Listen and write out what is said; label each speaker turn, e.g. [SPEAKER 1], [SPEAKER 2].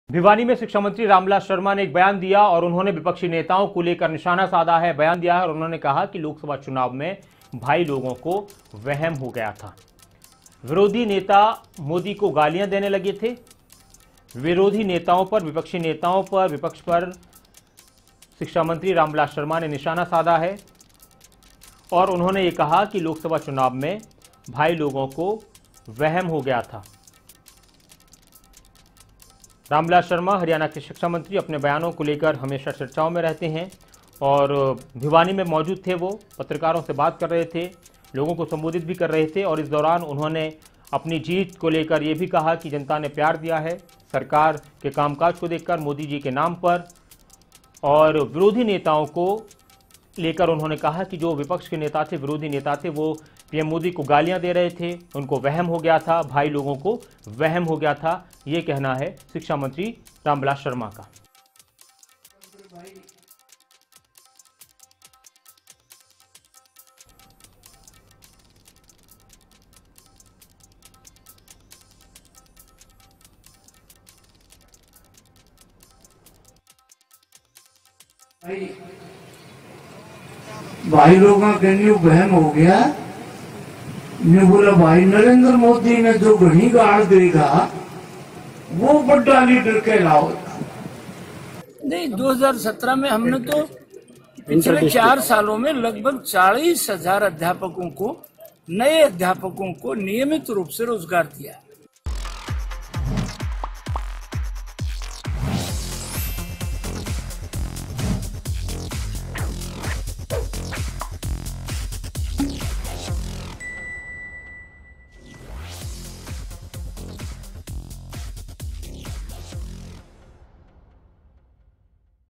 [SPEAKER 1] भिवानी में शिक्षा मंत्री रामविलास शर्मा ने एक बयान दिया और उन्होंने विपक्षी नेताओं को लेकर निशाना साधा है। बयान दिया है और उन्होंने कहा कि लोकसभा चुनाव में भाई लोगों को वहम हो गया था। विरोधी नेता मोदी को गालियां देने लगे थे। विरोधी नेताओं पर, विपक्षी नेताओं पर, विपक्ष पर शिक्षा मंत्री रामविलास शर्मा ने निशाना साधा है और उन्होंने ये कहा कि लोकसभा चुनाव में भाई लोगों को वहम हो गया था। रामविलास शर्मा हरियाणा के शिक्षा मंत्री अपने बयानों को लेकर हमेशा चर्चाओं में रहते हैं और भिवानी में मौजूद थे। वो पत्रकारों से बात कर रहे थे, लोगों को संबोधित भी कर रहे थे और इस दौरान उन्होंने अपनी जीत को लेकर ये भी कहा कि जनता ने प्यार दिया है सरकार के कामकाज को देखकर मोदी जी के नाम पर। और विरोधी नेताओं को लेकर उन्होंने कहा कि जो विपक्ष के नेता थे, विरोधी नेता थे, वो पीएम मोदी को गालियां दे रहे थे, उनको वहम हो गया था, भाई लोगों को वहम हो गया था। ये कहना है शिक्षा मंत्री रामविलास शर्मा का।
[SPEAKER 2] भाई लोगों के न्यू बहन हो गया। न्यू बोला भाई नरेंद्र मोदी ने जो घनी गाड़ देगा वो बड़ा लीडर कहलाओगा।
[SPEAKER 3] नहीं, 2017 में हमने तो पिछले 4 सालों में लगभग 40,000 अध्यापकों को, नए अध्यापकों को नियमित रूप से रोजगार दिया।